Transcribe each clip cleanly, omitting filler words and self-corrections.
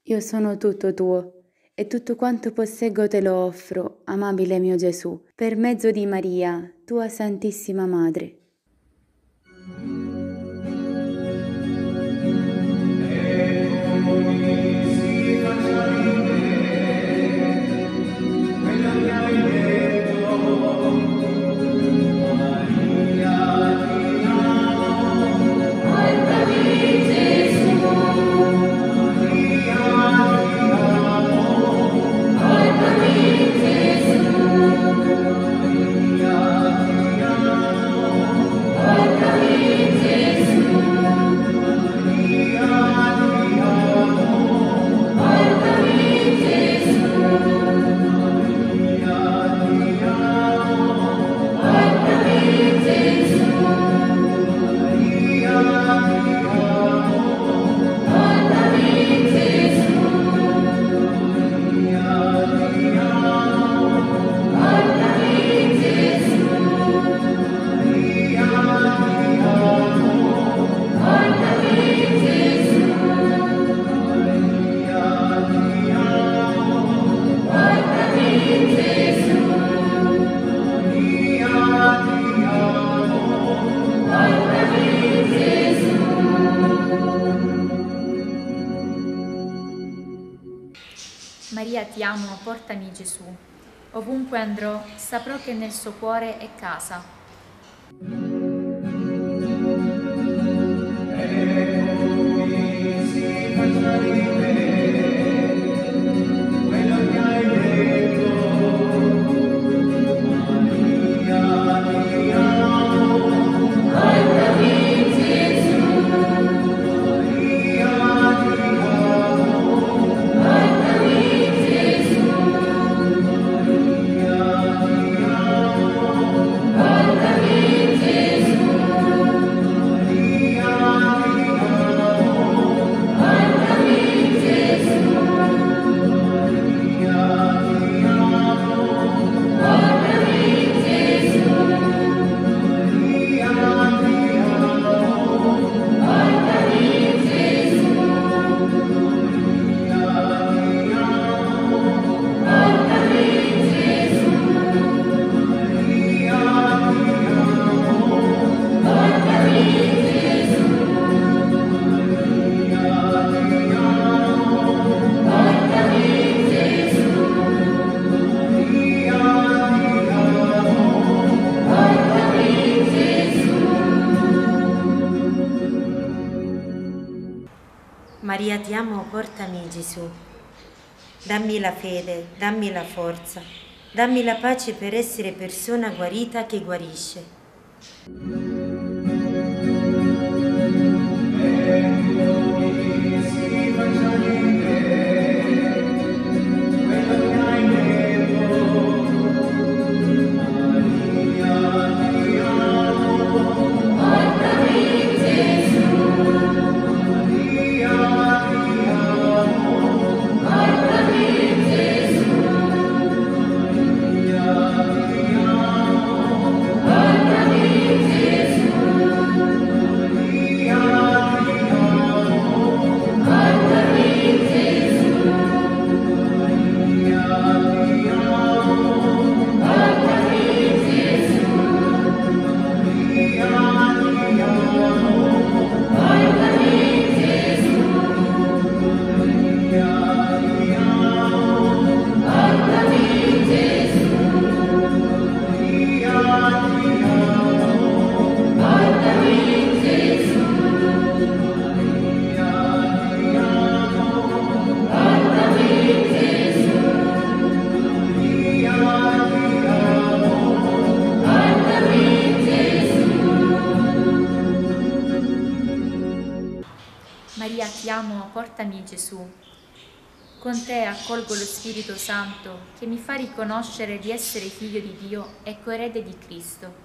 Io sono tutto tuo e tutto quanto posseggo te lo offro, amabile mio Gesù, per mezzo di Maria, tua Santissima Madre. Maria, ti amo, portami Gesù. Ovunque andrò, saprò che nel suo cuore è casa. Maria, ti amo, portami Gesù. Dammi la fede, dammi la forza, dammi la pace per essere persona guarita che guarisce. Maria, ti amo, portami Gesù. Con te accolgo lo Spirito Santo che mi fa riconoscere di essere figlio di Dio e coerede di Cristo.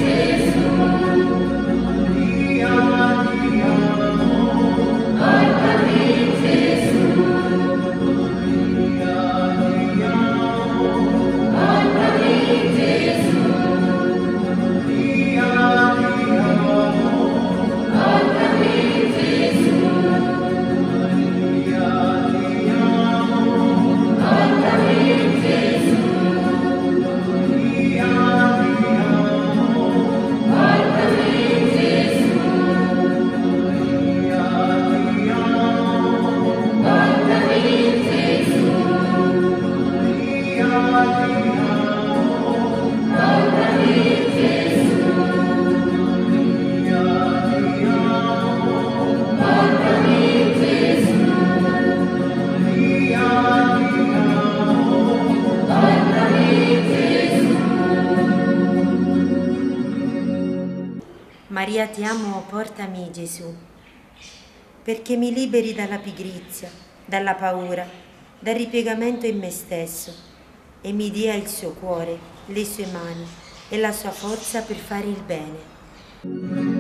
Portami Maria ti amo, portami Gesù, perché mi liberi dalla pigrizia, dalla paura, dal ripiegamento in me stesso e mi dia il suo cuore, le sue mani e la sua forza per fare il bene.